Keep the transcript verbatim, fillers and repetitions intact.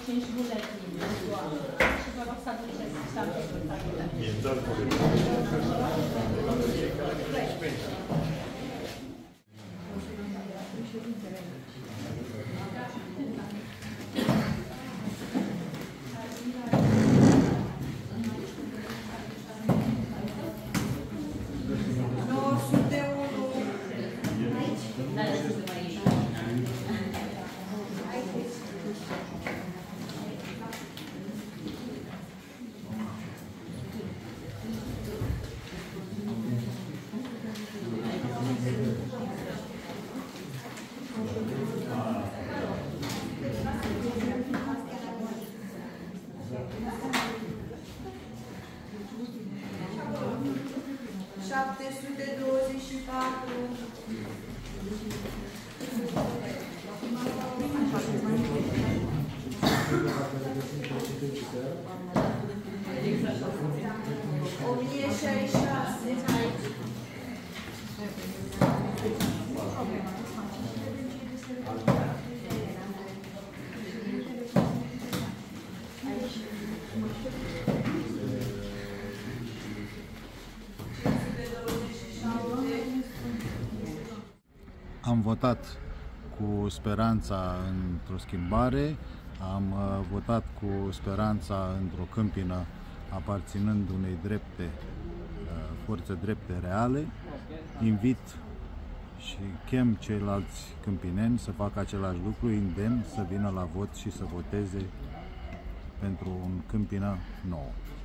cinci buletine și vă rog să aduceți șapte. șapte sute douăzeci și patru. o mie șaizeci și șase. Am votat cu speranța într-o schimbare, am votat cu speranța într-o câmpină aparținând unei drepte, forțe drepte reale. Invit și chem ceilalți câmpineni să facă același lucru, îndemn să vină la vot și să voteze pentru o câmpină nouă.